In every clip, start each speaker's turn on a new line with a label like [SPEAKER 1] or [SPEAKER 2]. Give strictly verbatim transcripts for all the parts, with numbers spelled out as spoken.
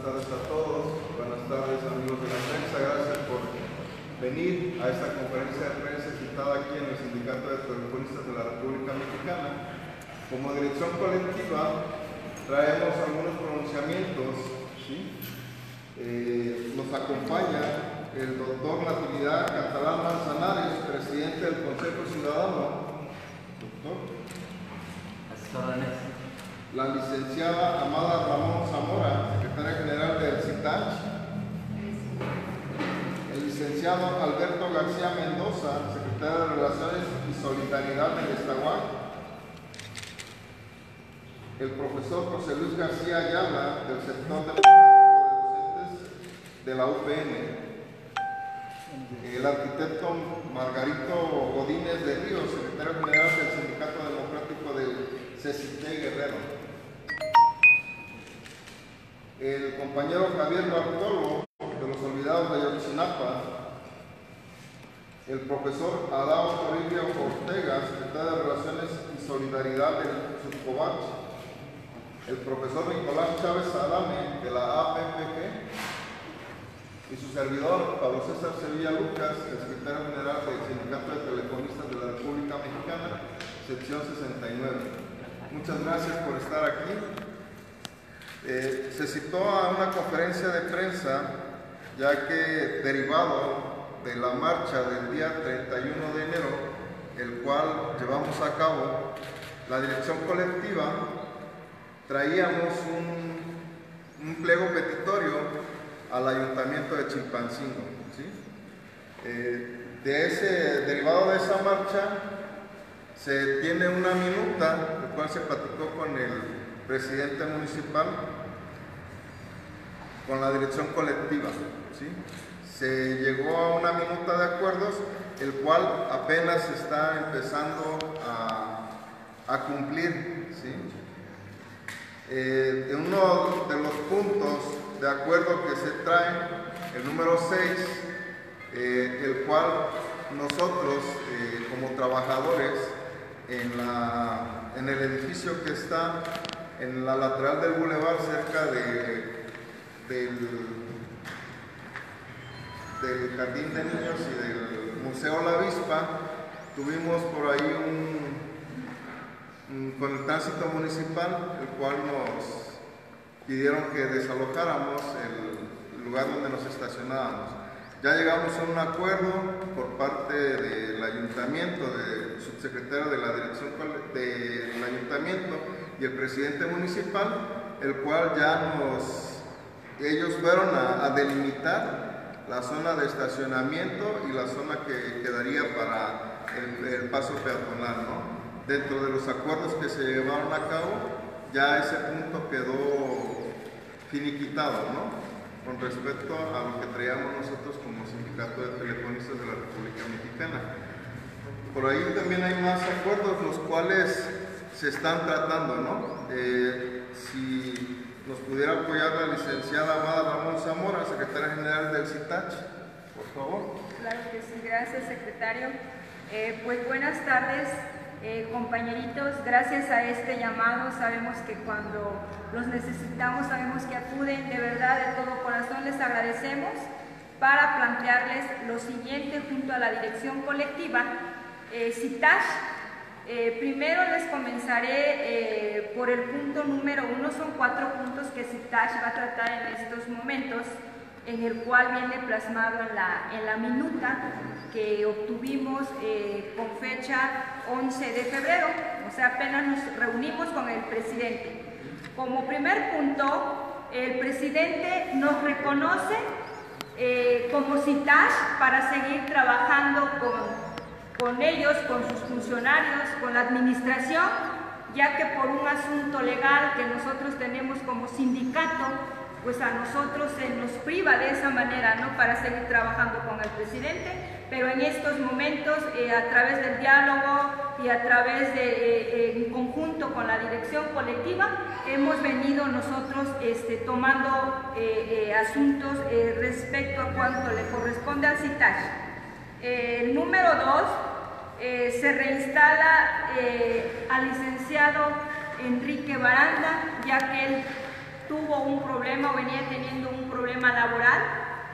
[SPEAKER 1] tardes a todos, buenas tardes amigos de la prensa, gracias por venir a esta conferencia de prensa citada aquí en el Sindicato de Telefonistas de la República Mexicana. Como dirección colectiva traemos algunos pronunciamientos, ¿sí? eh, nos acompaña el doctor Natividad Catalán Manzanares, presidente del Consejo Ciudadano. Doctor. La licenciada Amada Ramón Zamora, secretaria general del CITACH. El licenciado Alberto García Mendoza, secretario de Relaciones y Solidaridad del Estahuac. El profesor José Luis García Ayala, del sector de docentes de la U P N. El arquitecto Margarito Godínez de Ríos, secretario general del Sindicato Democrático del C C T Guerrero. El compañero Javier Bartolo, de los Olvidados de Ayotzinapa. El profesor Adao Toribio Ortega, secretario de Relaciones y Solidaridad del Subcovach. El profesor Nicolás Chávez Adame, de la A P P G. Y su servidor, Pablo César Sevilla Lucas, el secretario general del Sindicato de Telefonistas de la República Mexicana, sección sesenta y nueve. Muchas gracias por estar aquí. Eh, se citó a una conferencia de prensa, ya que derivado de la marcha del día treinta y uno de enero, el cual llevamos a cabo, la dirección colectiva, traíamos un, un pliego petitorio al Ayuntamiento de Chilpancingo, ¿sí? Eh, de ese, derivado de esa marcha, se tiene una minuta, el cual se platicó con el presidente municipal, con la dirección colectiva, ¿sí? Se llegó a una minuta de acuerdos, el cual apenas está empezando a, a cumplir, ¿sí? Eh, en uno de los puntos de acuerdo que se trae, el número seis, eh, el cual nosotros eh, como trabajadores en, la, en el edificio que está en la lateral del bulevar, cerca de, del, del Jardín de Niños y del Museo La Avispa, tuvimos por ahí un, un con el tránsito municipal, el cual nos pidieron que desalojáramos el lugar donde nos estacionábamos. Ya llegamos a un acuerdo por parte del ayuntamiento, del subsecretario de la dirección del ayuntamiento y el presidente municipal, el cual ya nos, ellos fueron a, a delimitar la zona de estacionamiento y la zona que quedaría para el, el paso peatonal, ¿no? Dentro de los acuerdos que se llevaron a cabo, ya ese punto quedó finiquitado, ¿no? Con respecto a lo que traíamos nosotros como Sindicato de Telefonistas de la República Mexicana. Por ahí también hay más acuerdos, los cuales se están tratando, ¿no? Eh, si nos pudiera apoyar la licenciada Amada Ramón Zamora, secretaria general del CITACH, por favor.
[SPEAKER 2] Claro que sí, gracias, secretario. Eh, pues buenas tardes. Eh, compañeritos, gracias a este llamado, sabemos que cuando los necesitamos, sabemos que acuden, de verdad, de todo corazón les agradecemos, para plantearles lo siguiente junto a la dirección colectiva. eh, CITACH, eh, primero les comenzaré eh, por el punto número uno, son cuatro puntos que CITACH va a tratar en estos momentos, en el cual viene plasmado en la, en la minuta que obtuvimos eh, con fecha once de febrero, o sea, apenas nos reunimos con el presidente. Como primer punto, el presidente nos reconoce eh, como CITACH para seguir trabajando con, con ellos, con sus funcionarios, con la administración, ya que por un asunto legal que nosotros tenemos como sindicato, pues a nosotros se nos priva de esa manera, ¿no?, para seguir trabajando con el presidente, pero en estos momentos, eh, a través del diálogo y a través de, eh, en conjunto con la dirección colectiva, hemos venido nosotros este, tomando eh, eh, asuntos eh, respecto a cuánto le corresponde al CITACH. Eh, el número dos, eh, se reinstala eh, al licenciado Enrique Baranda, ya que él tuvo un problema o venía teniendo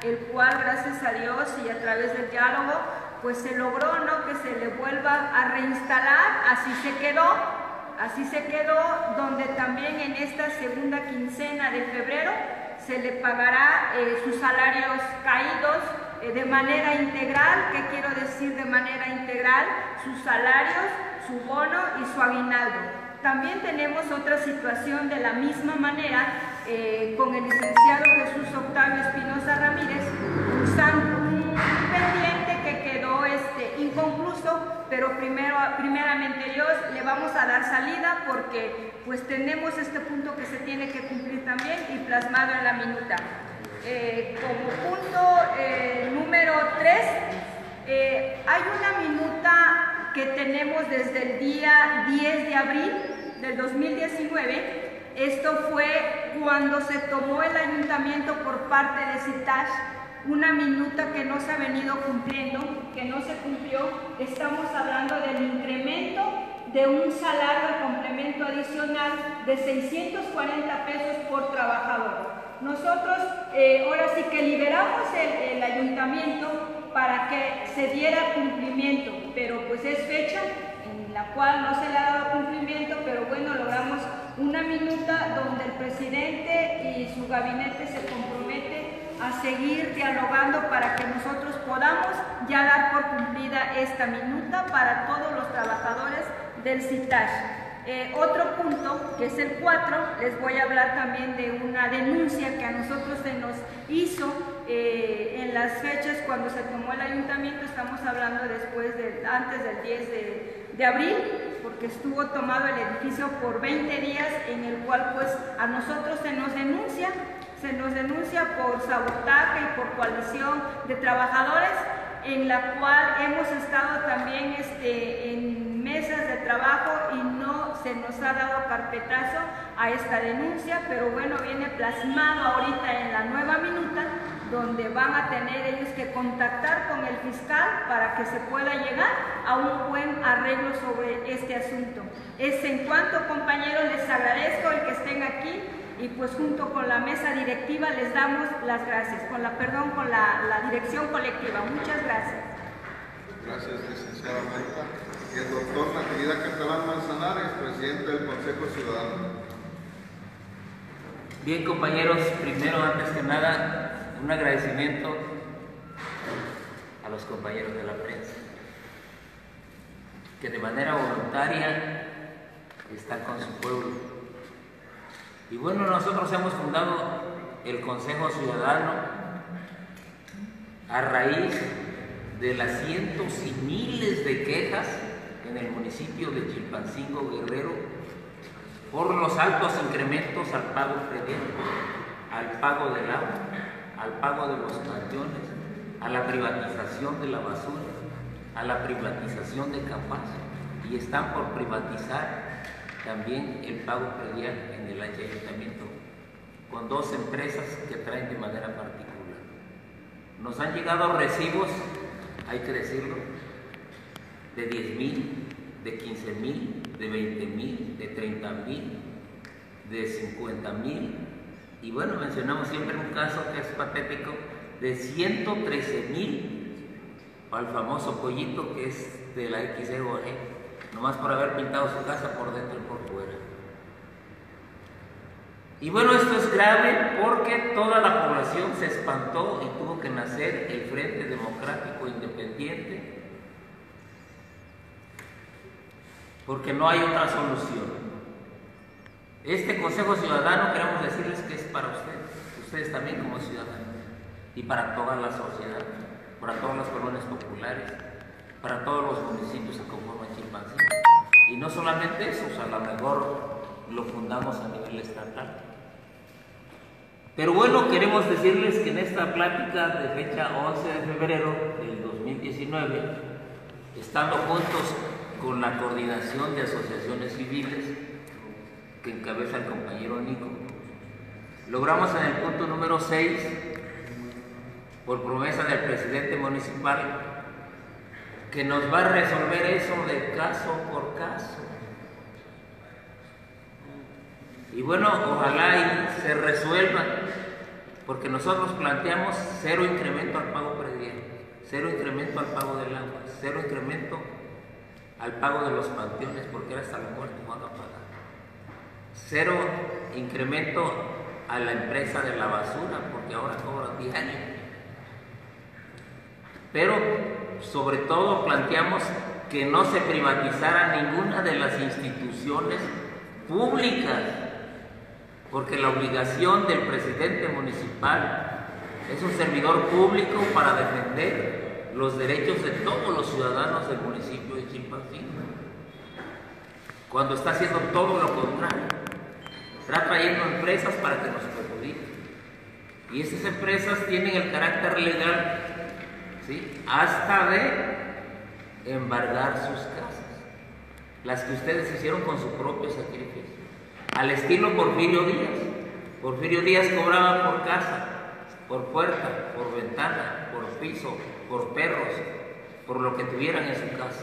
[SPEAKER 2] el cual gracias a Dios y a través del diálogo pues se logró, ¿no?, que se le vuelva a reinstalar. Así se quedó, así se quedó, donde también en esta segunda quincena de febrero se le pagará eh, sus salarios caídos eh, de manera integral. ¿Qué quiero decir de manera integral? Sus salarios, su bono y su aguinaldo. También tenemos otra situación de la misma manera eh, con el licenciado Jesús Octavio Espinosa Ramírez, un, un pendiente que quedó este, inconcluso, pero primero, primeramente Dios, le vamos a dar salida porque pues tenemos este punto que se tiene que cumplir también y plasmado en la minuta. Eh, como punto eh, número tres, eh, hay una minuta que tenemos desde el día diez de abril del dos mil diecinueve. Esto fue cuando se tomó el ayuntamiento por parte de CITASH, una minuta que no se ha venido cumpliendo, que no se cumplió. Estamos hablando del incremento de un salario de complemento adicional de seiscientos cuarenta pesos por trabajador. Nosotros eh, ahora sí que liberamos el, el ayuntamiento para que se diera cumplimiento, pero pues es fecha en la cual no se le ha dado cumplimiento, pero bueno, logramos una minuta donde el presidente y su gabinete se compromete a seguir dialogando para que nosotros podamos ya dar por cumplida esta minuta para todos los trabajadores del CITASH. Eh, otro punto, que es el cuatro, les voy a hablar también de una denuncia que a nosotros se nos hizo eh, en las fechas cuando se tomó el ayuntamiento. Estamos hablando después de, antes del diez de abril, porque estuvo tomado el edificio por veinte días, en el cual pues a nosotros se nos denuncia, se nos denuncia por sabotaje y por coalición de trabajadores, en la cual hemos estado también este, en mesas de trabajo y no se nos ha dado carpetazo a esta denuncia, pero bueno, viene plasmado ahorita en la nueva minuta, donde van a tener ellos que contactar con el fiscal para que se pueda llegar a un buen arreglo sobre este asunto. Es en cuanto, compañeros, les agradezco el que estén aquí y pues junto con la mesa directiva les damos las gracias, con la, perdón, con la, la dirección colectiva. Muchas gracias.
[SPEAKER 1] Gracias, licenciada Marta. Y el doctor Natividad Catalán Manzanares, presidente del Consejo Ciudadano.
[SPEAKER 3] Bien, compañeros, primero, antes que nada, un agradecimiento a los compañeros de la prensa que de manera voluntaria están con su pueblo. Y bueno, nosotros hemos fundado el Consejo Ciudadano a raíz de las cientos y miles de quejas en el municipio de Chilpancingo, Guerrero, por los altos incrementos al pago predial, al pago del agua, al pago de los cañones, a la privatización de la basura, a la privatización de Capaz, y están por privatizar también el pago predial en el ayuntamiento, con dos empresas que traen de manera particular. Nos han llegado recibos, hay que decirlo, de diez mil, de quince mil, de veinte mil, de treinta mil, de cincuenta mil, y bueno, mencionamos siempre un caso que es patético, de ciento trece mil, al famoso pollito que es de la X E O G, nomás por haber pintado su casa por dentro y por fuera. Y bueno, esto es grave porque toda la población se espantó y tuvo que nacer el Frente Democrático Independiente, porque no hay otra solución. Este Consejo Ciudadano queremos decirles que es para ustedes, ustedes también como ciudadanos, y para toda la sociedad, para todas las colonias populares, para todos los municipios que conforman Chilpancingo. Y no solamente eso, o sea, a lo mejor lo fundamos a nivel estatal. Pero bueno, queremos decirles que en esta plática de fecha once de febrero del dos mil diecinueve, estando juntos con la coordinación de asociaciones civiles que encabeza el compañero Nico, logramos en el punto número seis, por promesa del presidente municipal, que nos va a resolver eso de caso por caso. Y bueno, ojalá y se resuelva porque nosotros planteamos cero incremento al pago predial, cero incremento al pago del agua, cero incremento al pago de los panteones, porque era hasta la muerte van a pagar, cero incremento a la empresa de la basura, porque ahora cobran diario. Pero sobre todo planteamos que no se privatizara ninguna de las instituciones públicas, porque la obligación del presidente municipal es un servidor público para defender los derechos de todos los ciudadanos del municipio de Chilpancingo, cuando está haciendo todo lo contrario, está trayendo empresas para que nos perjudiquen, y esas empresas tienen el carácter legal, ¿sí?, hasta de embargar sus casas, las que ustedes hicieron con su propio sacrificio, al estilo Porfirio Díaz. Porfirio Díaz cobraba por casa, por puerta, por ventana, por piso, por perros, por lo que tuvieran en su casa.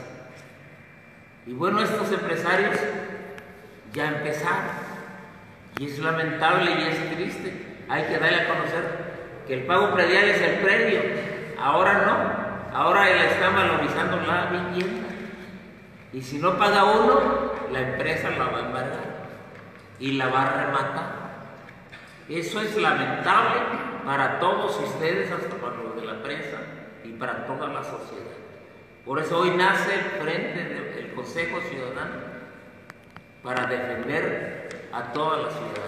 [SPEAKER 3] Y bueno, estos empresarios ya empezaron, y es lamentable y es triste. Hay que darle a conocer que el pago predial es el predio, ahora no, ahora él está valorizando la vivienda, y si no paga uno, la empresa la va a embargar y la va a rematar. Eso es lamentable para todos ustedes, hasta para los de la prensa y para toda la sociedad. Por eso hoy nace el Frente del Consejo Ciudadano, para defender a toda la ciudad,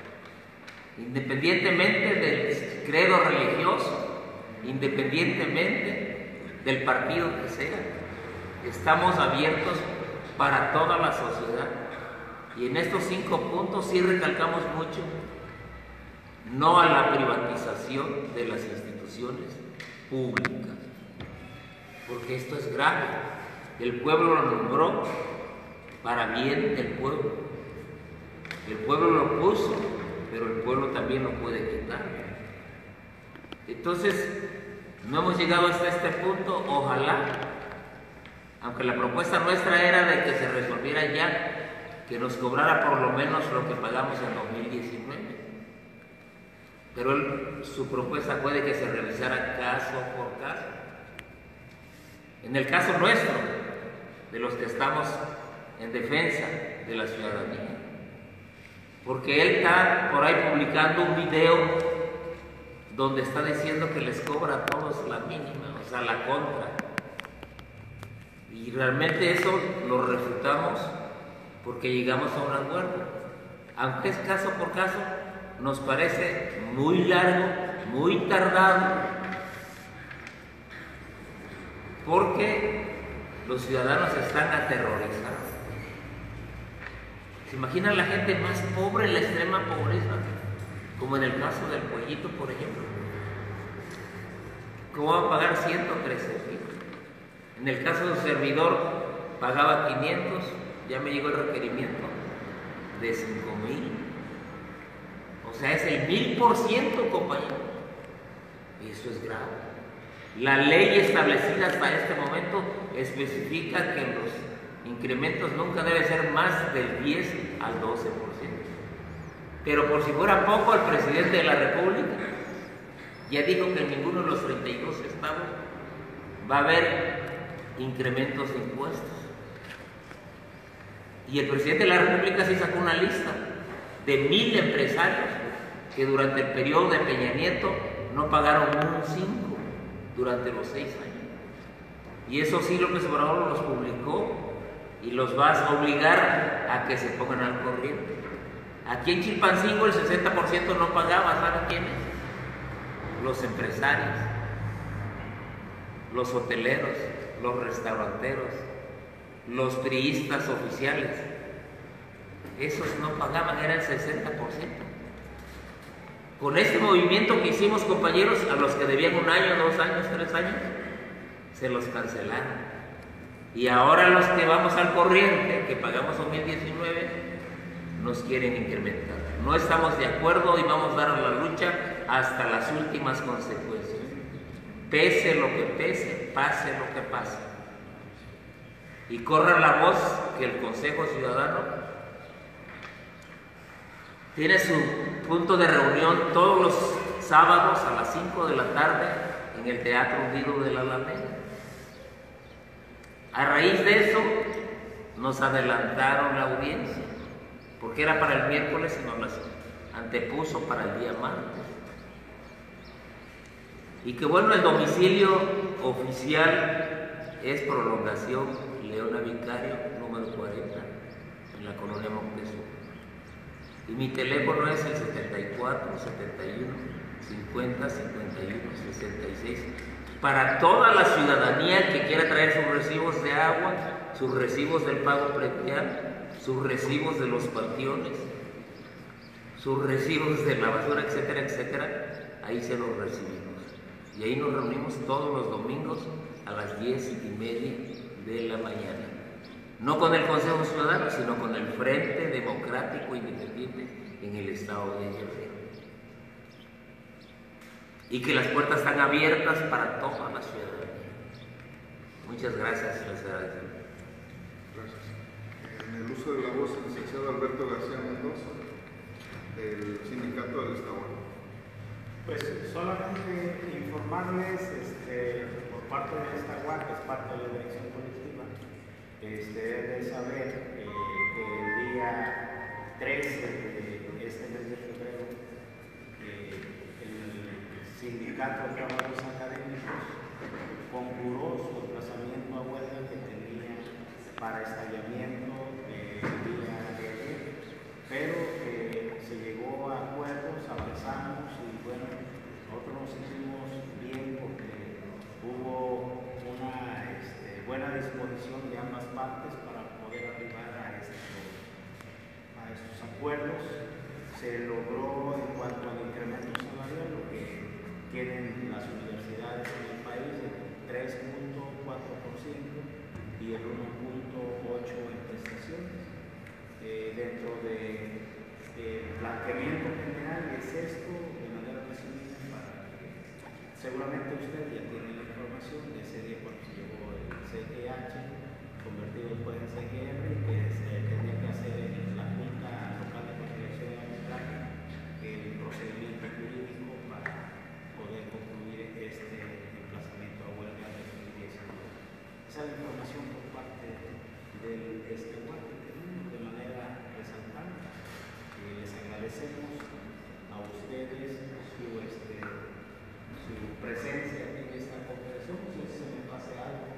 [SPEAKER 3] independientemente del credo religioso, independientemente del partido que sea. Estamos abiertos para toda la sociedad, y en estos cinco puntos sí recalcamos mucho: no a la privatización de las instituciones públicas, porque esto es grave. El pueblo lo nombró para bien del pueblo, el pueblo lo puso, pero el pueblo también lo puede quitar. Entonces, no hemos llegado hasta este punto. Ojalá, aunque la propuesta nuestra era de que se resolviera ya, que nos cobrara por lo menos lo que pagamos en dos mil diecinueve, pero él, su propuesta fue de que se revisara caso por caso. En el caso nuestro, de los que estamos en defensa de la ciudadanía, porque él está por ahí publicando un video donde está diciendo que les cobra a todos la mínima, o sea, la contra, y realmente eso lo refutamos porque llegamos a un acuerdo. Aunque es caso por caso, nos parece muy largo, muy tardado, porque los ciudadanos están aterrorizados. ¿Se imaginan la gente más pobre, en la extrema pobreza? Como en el caso del Pollito, por ejemplo. ¿Cómo va a pagar ciento trece mil? En el caso del servidor, pagaba quinientos, ya me llegó el requerimiento de cinco mil. O sea, es el mil por ciento, compañero. Eso es grave. La ley establecida hasta este momento especifica que los incrementos nunca deben ser más del diez al doce por ciento. Pero por si fuera poco, el presidente de la República ya dijo que en ninguno de los treinta y dos estados va a haber incrementos de impuestos. Y el presidente de la República sí sacó una lista de mil empresarios que durante el periodo de Peña Nieto no pagaron un cinco durante los seis años. Y eso sí, López Obrador los publicó y los va a obligar a que se pongan al corriente. Aquí en Chilpancingo el sesenta por ciento no pagaba. ¿Saben quiénes? Los empresarios, los hoteleros, los restauranteros, los priistas oficiales. Esos no pagaban, era el sesenta por ciento. Con este movimiento que hicimos, compañeros, a los que debían un año, dos años, tres años, se los cancelaron. Y ahora los que vamos al corriente, que pagamos dos mil diecinueve, nos quieren incrementar. No estamos de acuerdo y vamos a dar la lucha hasta las últimas consecuencias. Pese lo que pese, pase lo que pase. Y corra la voz que el Consejo Ciudadano tiene su punto de reunión todos los sábados a las cinco de la tarde en el Teatro Unido de la Alameda. A raíz de eso, nos adelantaron la audiencia, porque era para el miércoles y nos las antepuso para el día martes. Y que bueno, el domicilio oficial es Prolongación Leona Vicario, número cuarenta, en la colonia Moctezuma. Y mi teléfono es el setenta y cuatro, setenta y uno, cincuenta, cincuenta y uno, sesenta y seis. Para toda la ciudadanía que quiera traer sus recibos de agua, sus recibos del pago predial, sus recibos de los panteones, sus recibos de la basura, etcétera, etcétera, ahí se los recibimos. Y ahí nos reunimos todos los domingos a las diez y media de la mañana. No con el Consejo Ciudadano, sino con el Frente Democrático Independiente en el estado de Guerrero. Y que las puertas están abiertas para toda la ciudadanía. Muchas gracias, les agradezco.
[SPEAKER 1] Gracias. En el uso de la voz, el licenciado Alberto García Mendoza, del Sindicato del Estado.
[SPEAKER 4] Pues solamente informarles este, por parte de esta U A C, que es parte de la dirección colectiva, este, de saber eh, que el día trece de este mes de febrero eh, el Sindicato de Trabajadores Académicos concurrió su desplazamiento a huelga que tenía para estallamiento eh, el día de ayer, pero eh, se llegó a acuerdos, avanzamos y bueno, nosotros nos sentimos bien porque hubo una este, buena disposición de ambas partes para poder arribar a estos, a estos acuerdos. Se logró en cuanto al incremento salarial lo que tienen las universidades en el país, el tres punto cuatro por ciento y el uno punto ocho por ciento en prestaciones. Eh, dentro de el planteamiento general es esto, de manera resumida, para que seguramente usted ya tiene la información de ese día cuando se llevó el C G H, convertido después en C G R, que se tenía que hacer en la Junta Local de Conciliación y Arbitraje el procedimiento jurídico para poder concluir este emplazamiento a huelga de dos mil diecinueve. Esa es la información por parte del este guardia que tenemos de manera resaltante. Les agradecemos a ustedes su, este, su presencia en esta conferencia. No sé si se me pase algo.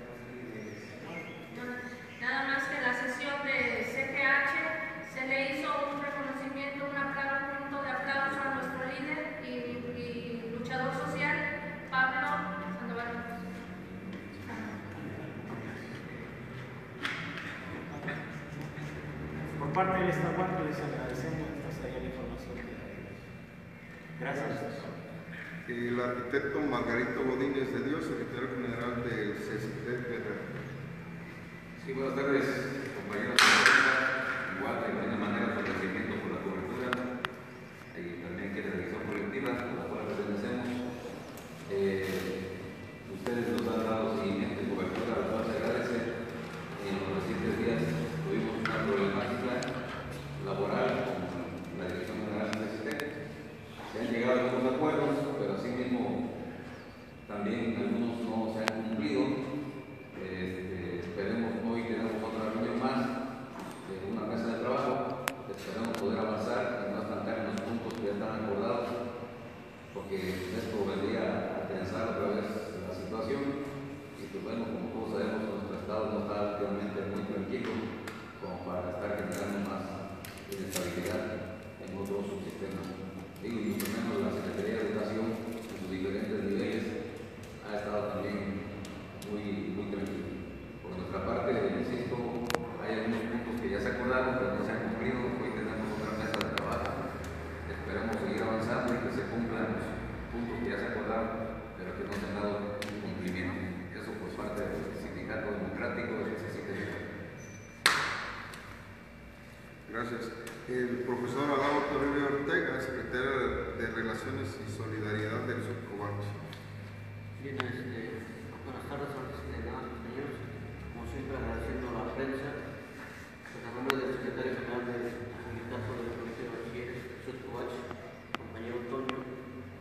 [SPEAKER 5] Nada más que la sesión de C G H se le hizo un reconocimiento, un aplauso, punto de aplauso a nuestro líder y, y luchador social, Pablo Sandoval.
[SPEAKER 4] Por parte de esta guardia les agradecemos esta la información que tenemos. Gracias.
[SPEAKER 1] El arquitecto Margarito Godínez de Dios, secretario general del C C T Guerrero.
[SPEAKER 6] Sí, buenas tardes, compañeros. Igual, de alguna manera, agradecimiento por la cobertura y también que la dirección colectiva, a la cual pertenecemos. Eh, ustedes nos han dado seguimiento y cobertura, a la cual se agradece. En los recientes días tuvimos una problemática laboral con la dirección general del C C T. Se han llegado a algunos acuerdos, pero asimismo también algunos no se han cumplido. Este, esperemos, hoy tenemos otra reunión más de una mesa de trabajo. Esperamos poder avanzar y no estancar en los puntos que ya están acordados, porque esto vendría a tensar otra vez la situación. Y pues bueno, como todos sabemos, nuestro estado no está últimamente muy tranquilo como para estar generando más inestabilidad en otros subsistemas. Y mucho menos la Secretaría de Educación en sus diferentes niveles ha estado también muy, muy tranquilo. Por nuestra parte, insisto, hay algunos puntos que ya se acordaron, pero no se han cumplido. Hoy tenemos otra mesa de trabajo. Esperamos seguir avanzando y que se cumplan los puntos que ya se acordaron, pero que no se han dado un cumplimiento. Eso por parte del Sindicato Democrático del C C T.
[SPEAKER 1] Gracias. El profesor Adán Toribio Ortega, secretario de Relaciones y Solidaridad del Subcovachi.
[SPEAKER 7] Bien, este, buenas tardes a los compañeros. Como siempre, agradeciendo a la prensa, pues a nombre del secretario general del Sindicato de la Colegio de Bachilleres, Subcovachi, compañero Antonio,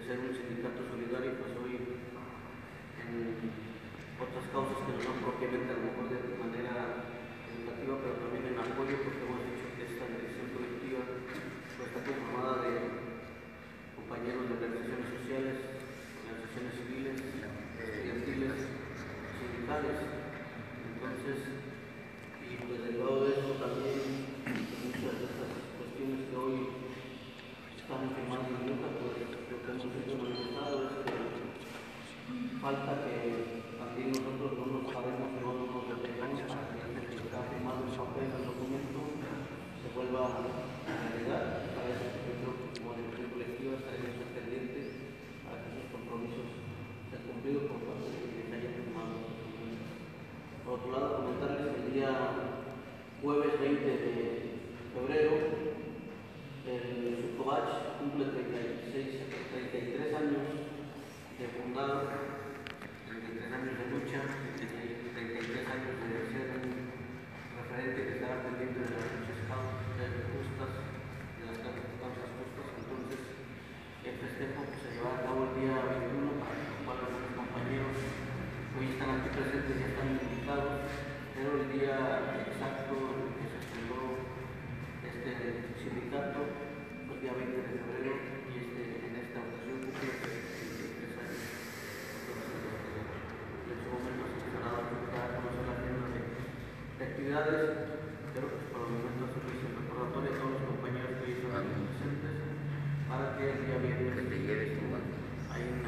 [SPEAKER 7] ser un sindicato solidario, pues hoy en otras causas que no son propiamente a lo mejor de manera educativa, pero también en apoyo, porque hemos dicho que esta dirección colectiva pues, está conformada de compañeros de organizaciones sociales, organizaciones civiles, estudiantiles, sindicales. Entonces, y pues del lado de eso también muchas de estas cuestiones que hoy estamos firmando en Utah, pues lo que hemos hecho manifestado es que falta que también nosotros no nos sabemos, no nos detengamos para que el que está firmando el papel, el documento, se vuelva a realidad. Para eso yo creo que como dirección colectiva estaremos pendientes para que esos compromisos sean cumplidos por parte de quienes hayan firmado. Por otro lado, comentarles que el día jueves veinte de febrero el Subcobach cumple treinta y seis, treinta y tres años de fundado, treinta y tres años de lucha, treinta y tres años de ser un referente que estará pendiente de las luchas justas, de las causas justas. Entonces, el festejo pues, se llevará a cabo el día veintiuno, para lo cual algunos compañeros hoy están aquí presentes y están invitados, pero el día exacto en que se fundó este sindicato, el día veinte de febrero, y este, en esta ocasión cumple treinta y tres años. Entonces, en su momento se estará dando a conocer la agenda de, de actividades, pero pues, por el momento se hizo el recordatorio a todos los compañeros que hoy están presentes para que el día viernes hay una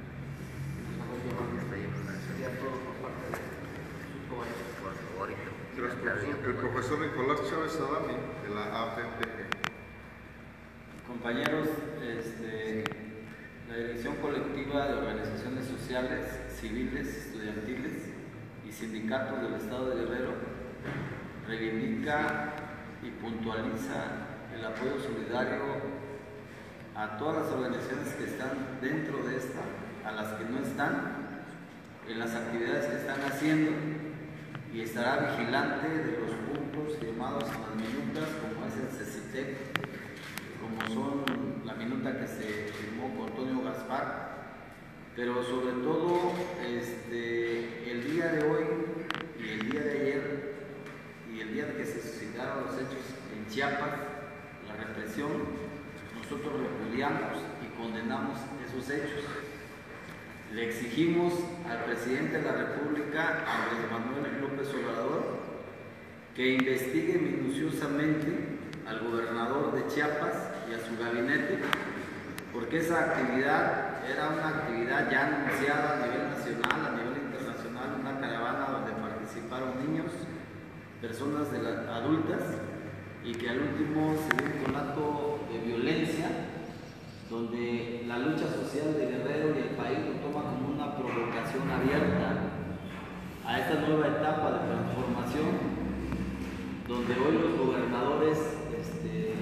[SPEAKER 1] el profesor Nicolás Chávez Adami, de la A P P G.
[SPEAKER 8] Compañeros, este, la Dirección Colectiva de Organizaciones Sociales, Civiles, Estudiantiles y Sindicatos del Estado de Guerrero reivindica y puntualiza el apoyo solidario a todas las organizaciones que están dentro de esta, a las que no están, en las actividades que están haciendo, y estará vigilante de los puntos firmados en las minutas, como es el CECITEC, como son la minuta que se firmó con Antonio Gaspar, pero sobre todo este, el día de hoy y el día de ayer y el día de que se suscitaron los hechos en Chiapas, la represión, nosotros repudiamos y condenamos esos hechos. Le exigimos al presidente de la República, Andrés Manuel López Obrador, que investigue minuciosamente al gobernador de Chiapas y a su gabinete, porque esa actividad era una actividad ya anunciada a nivel nacional, a nivel internacional, una caravana donde participaron niños, personas de las adultas, y que al último se dio un conato de violencia, donde la lucha social de Guerrero y el país lo toma como una provocación abierta a esta nueva etapa de transformación, donde hoy los gobernadores este,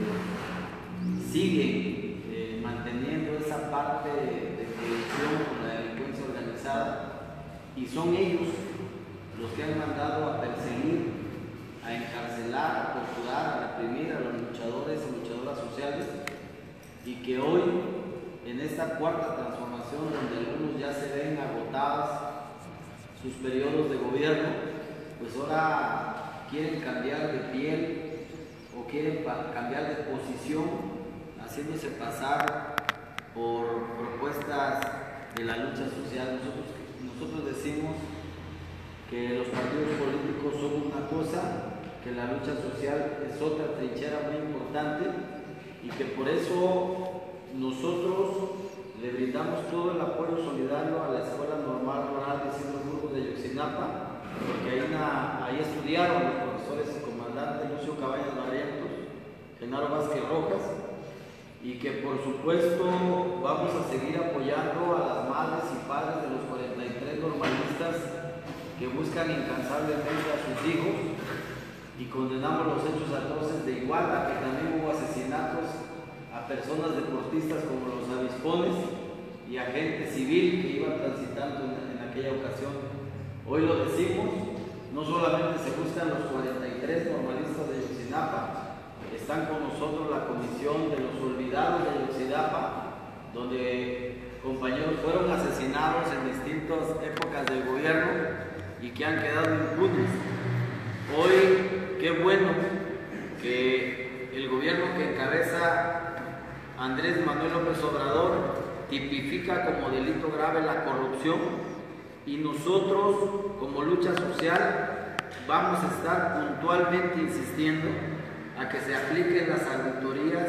[SPEAKER 8] siguen eh, manteniendo esa parte de corrupción con la delincuencia organizada, y son ellos los que han mandado a perseguir, a encarcelar, a torturar, a reprimir a los luchadores y luchadoras sociales, y que hoy, en esta cuarta transformación, donde algunos ya se ven agotados sus periodos de gobierno, pues ahora quieren cambiar de piel o quieren cambiar de posición, haciéndose pasar por propuestas de la lucha social. Nosotros, nosotros decimos que los partidos políticos son una cosa, que la lucha social es otra trinchera muy importante, y que por eso nosotros le brindamos todo el apoyo solidario a la Escuela Normal Rural de Isidro Burgos de Yoxinapa, porque ahí, na, ahí estudiaron los profesores y comandante Lucio Cabañas Barrientos, Genaro Vázquez Rojas, y que por supuesto vamos a seguir apoyando a las madres y padres de los cuarenta y tres normalistas que buscan incansablemente a sus hijos, y condenamos los hechos atroces de Iguala, que también hubo asesinatos a personas deportistas como los avispones y a gente civil que iba transitando en, en aquella ocasión. Hoy lo decimos, no solamente se buscan los cuarenta y tres normalistas de Yoxinapa, están con nosotros la comisión de los olvidados de Yoxinapa, donde compañeros fueron asesinados en distintas épocas del gobierno y que han quedado impunes. Hoy, qué bueno que el gobierno que encabeza Andrés Manuel López Obrador tipifica como delito grave la corrupción, y nosotros como lucha social vamos a estar puntualmente insistiendo a que se apliquen las auditorías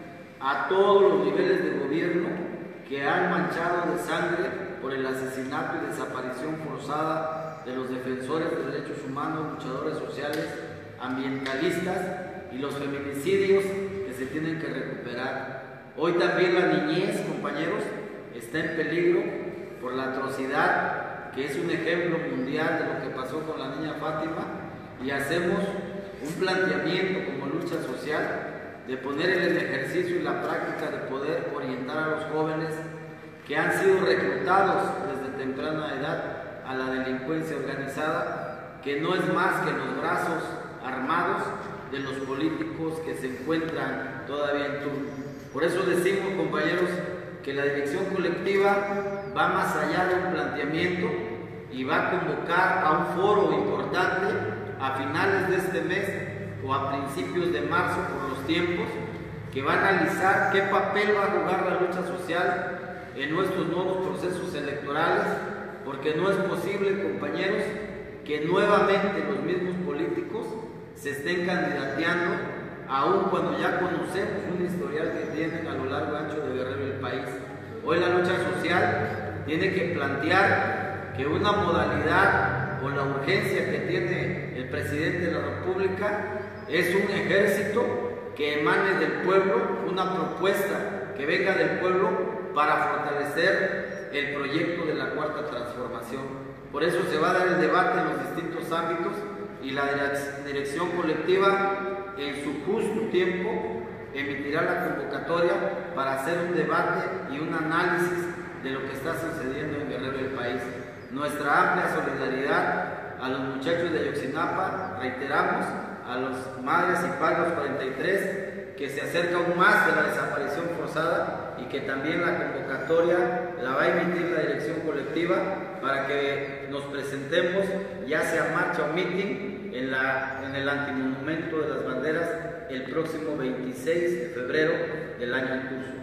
[SPEAKER 8] a todos los niveles de gobierno que han manchado de sangre por el asesinato y desaparición forzada de los defensores de derechos humanos, luchadores sociales, ambientalistas y los feminicidios que se tienen que recuperar. Hoy también la niñez, compañeros, está en peligro por la atrocidad, que es un ejemplo mundial de lo que pasó con la niña Fátima, y hacemos un planteamiento como lucha social de poner en el ejercicio y la práctica de poder orientar a los jóvenes que han sido reclutados desde temprana edad a la delincuencia organizada, que no es más que los brazos armados de los políticos que se encuentran todavía en turno. Por eso decimos, compañeros, que la dirección colectiva va más allá de un planteamiento y va a convocar a un foro importante a finales de este mes o a principios de marzo, por los tiempos, que va a analizar qué papel va a jugar la lucha social en nuestros nuevos procesos electorales, porque no es posible, compañeros, que nuevamente los mismos políticos se estén candidateando, aun cuando ya conocemos un historial que tienen a lo largo y ancho de Guerrero y el país. Hoy la lucha social tiene que plantear que una modalidad o la urgencia que tiene el presidente de la República es un ejército que emane del pueblo, una propuesta que venga del pueblo para fortalecer el proyecto de la Cuarta Transformación. Por eso se va a dar el debate en los distintos ámbitos, y la dirección colectiva en su justo tiempo emitirá la convocatoria para hacer un debate y un análisis de lo que está sucediendo en Guerrero y el país. Nuestra amplia solidaridad a los muchachos de Ayotzinapa, reiteramos, a los madres y padres cuarenta y tres, que se acerca aún más de la desaparición forzada, y que también la convocatoria la va a emitir la dirección colectiva para que nos presentemos, ya sea marcha o meeting, en, la, en el antimonumento de las banderas el próximo veintiséis de febrero del año en curso.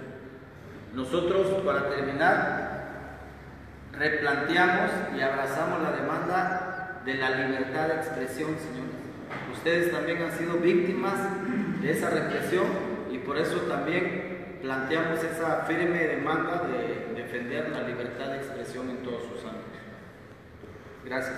[SPEAKER 8] Nosotros, para terminar, replanteamos y abrazamos la demanda de la libertad de expresión, señores. Ustedes también han sido víctimas de esa represión, y por eso también planteamos esa firme demanda de defender la libertad de expresión en todos sus ámbitos. Gracias.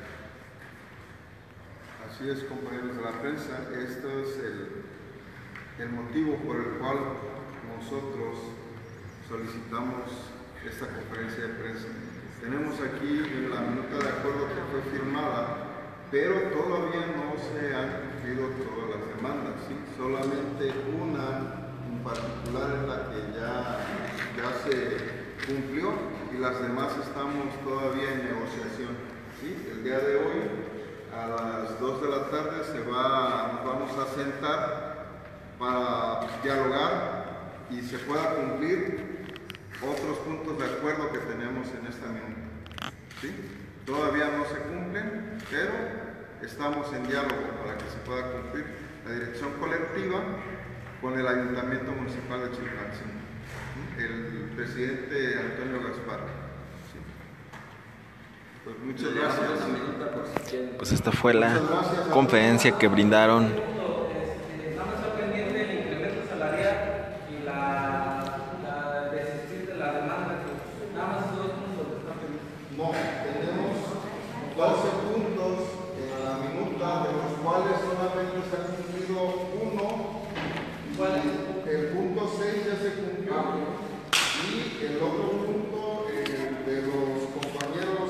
[SPEAKER 1] Así es, compañeros de la prensa, esto es el, el motivo por el cual nosotros solicitamos esta conferencia de prensa. Tenemos aquí la minuta de acuerdo que fue firmada, pero todavía no se han cumplido todas las demandas, ¿sí? Solamente una en particular es la que ya, ya se cumplió, y las demás estamos todavía en negociación, ¿sí? El día de hoy, a las dos de la tarde, se va, nos vamos a sentar para dialogar y se pueda cumplir otros puntos de acuerdo que tenemos en esta minuta, ¿sí? Todavía no se cumplen, pero estamos en diálogo para que se pueda cumplir la dirección colectiva con el Ayuntamiento Municipal de Chilpancingo, ¿sí? El presidente Antonio Gaspar, ¿sí? Pues muchas gracias.
[SPEAKER 9] Pues esta fue la conferencia que brindaron.
[SPEAKER 10] Nada más está pendiente el incremento salarial y la, la desistir de la demanda. Nada más dos puntos están pendientes.
[SPEAKER 1] No, tenemos doce puntos en la minuta, de los cuales solamente se ha cumplido uno.
[SPEAKER 10] ¿Cuál es?
[SPEAKER 1] El punto seis ya se cumplió. Y el otro punto eh, de los compañeros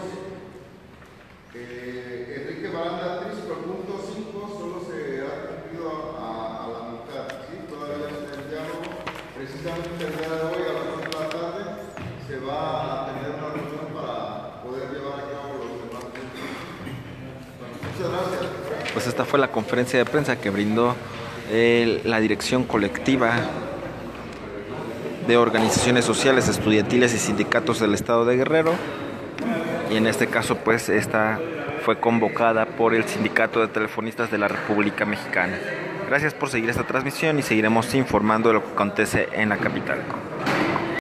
[SPEAKER 1] eh, Enrique Baranda Trisco, el punto cinco, solo se ha cumplido a, a la mitad, ¿sí? Todavía está en diálogo. Precisamente el día de hoy, a las dos de la tarde, se va a tener una reunión para poder llevar a cabo los demás puntos. Bueno, muchas gracias.
[SPEAKER 9] Pues esta fue la conferencia de prensa que brindó eh, la dirección colectiva de organizaciones sociales, estudiantiles y sindicatos del estado de Guerrero, y en este caso pues esta fue convocada por el Sindicato de Telefonistas de la República Mexicana. Gracias por seguir esta transmisión y seguiremos informando de lo que acontece en la capital.